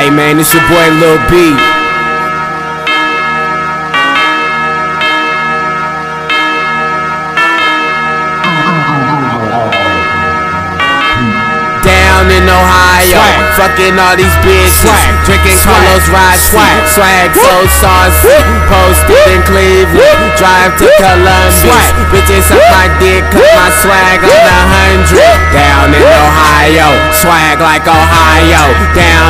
Hey man, it's your boy Lil B. Down in Ohio, fucking all these bitches, drinking Carlos Ride, swag so saucy, posted in Cleveland, drive to Columbus, bitches suck my dick, cut my swag on 100. Down in Ohio, swag like Ohio, down